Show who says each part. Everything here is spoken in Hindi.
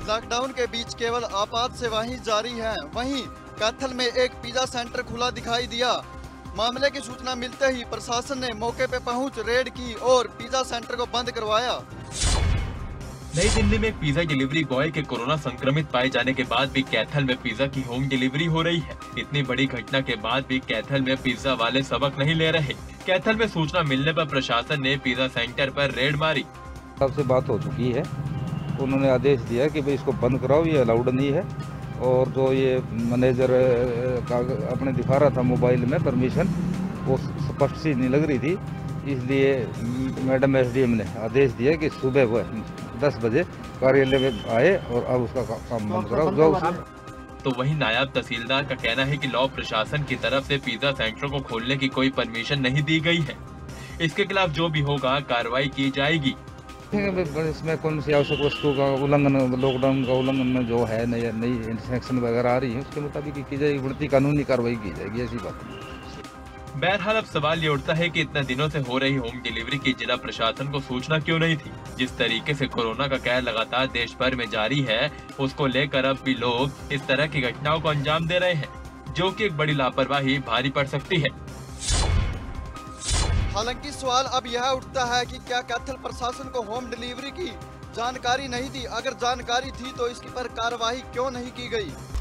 Speaker 1: लॉकडाउन के बीच केवल आपात सेवाएं ही जारी हैं। वहीं कैथल में एक पिज्जा सेंटर खुला दिखाई दिया। मामले की सूचना मिलते ही प्रशासन ने मौके पर पहुंच रेड की और पिज्जा सेंटर को बंद करवाया।
Speaker 2: नई दिल्ली में एक पिज्जा डिलीवरी बॉय के कोरोना संक्रमित पाए जाने के बाद भी कैथल में पिज्जा की होम डिलीवरी हो रही है। इतनी बड़ी घटना के बाद भी कैथल में पिज्जा वाले सबक नहीं ले रहे। कैथल में सूचना मिलने पर प्रशासन ने पिज्जा सेंटर पर रेड मारी।
Speaker 3: सबसे बात हो चुकी है, उन्होंने आदेश दिया कि भाई इसको बंद कराओ, ये अलाउड नहीं है। और जो ये मैनेजर का अपने दिखा रहा था मोबाइल में परमिशन, वो स्पष्ट सी नहीं लग रही थी, इसलिए मैडम एसडीएम ने आदेश दिया कि सुबह वो 10 बजे कार्यालय में आए और अब उसका काम बंद कराओ।
Speaker 2: तो वहीं नायब तहसीलदार का कहना है कि लॉ प्रशासन की तरफ से पिज्जा सेंटरों को खोलने की कोई परमिशन नहीं दी गई है। इसके खिलाफ जो भी होगा कार्रवाई की जाएगी।
Speaker 3: इसमें कौन सी आवश्यक वस्तु का उल्लंघन, लॉकडाउन का उल्लंघन में जो है नई इंस्ट्रक्शन वगैरह आ रही है, उसके मुताबिक की जाएगी, बढ़ती कानूनी कार्रवाई की जाएगी, ऐसी बात नहीं।
Speaker 2: बहरहाल अब सवाल ये उठता है कि इतने दिनों से हो रही होम डिलीवरी की जिला प्रशासन को सूचना क्यों नहीं थी। जिस तरीके से कोरोना का कहर लगातार देश भर में जारी है, उसको लेकर अब भी लोग इस तरह की घटनाओं को अंजाम दे रहे हैं, जो कि एक बड़ी लापरवाही भारी पड़ सकती है।
Speaker 1: हालांकि सवाल अब यह उठता है कि क्या कैथल प्रशासन को होम डिलीवरी की जानकारी नहीं थी? अगर जानकारी थी तो इसकी पर कार्रवाई क्यों नहीं की गई?